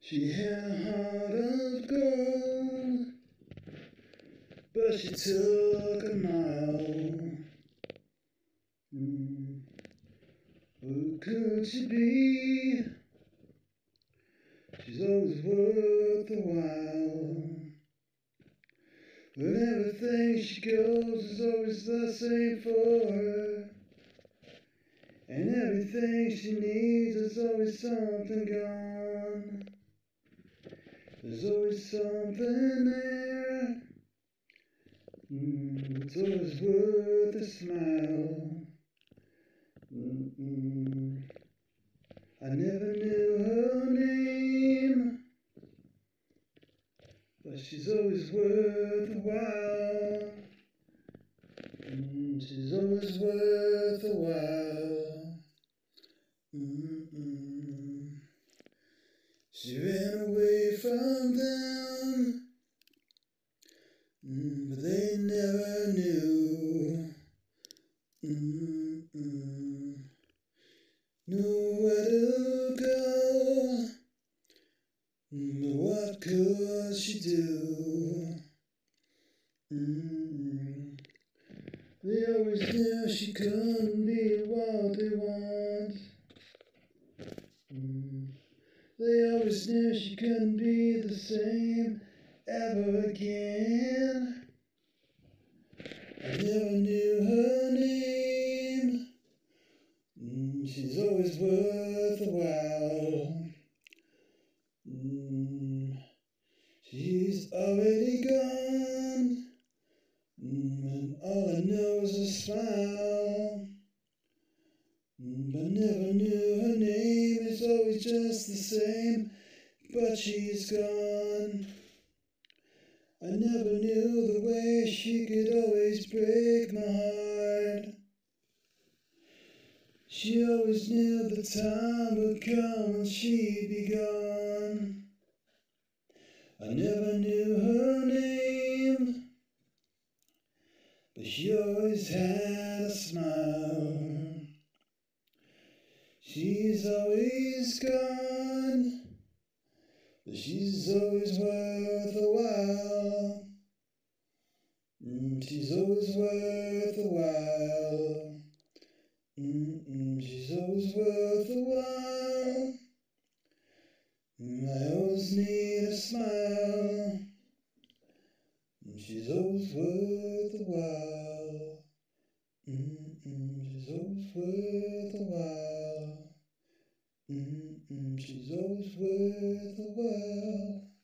She had a heart of gold, but she took a mile. Who could she be? She's always worth a while. But everything she goes is always the same for her. And everything she needs is always something gone. There's always something there. It's always worth a smile. I never knew her name, but she's always worth a while. She's always worth a while. She ran away from them, but they never knew. Nowhere to go, but what could she do? They always knew she couldn't be what they want. They always knew she couldn't be the same ever again. I never knew her name. She's always worth a while. She's already gone, and all I know is a smile. But never knew her name, it's always just the same, but she's gone. I never knew the way she could always break my heart. She always knew the time would come and she'd be gone. I never knew her name, but she always had a smile. She's always gone, but she's always worth a while. She's always worth a while. She's always worth a while. I always need a smile. She's always worth a while. She's always worth a while. She's always worth a while.